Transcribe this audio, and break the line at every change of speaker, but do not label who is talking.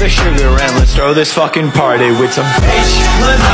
sugar and let's throw this fucking party with some bitch lasagna.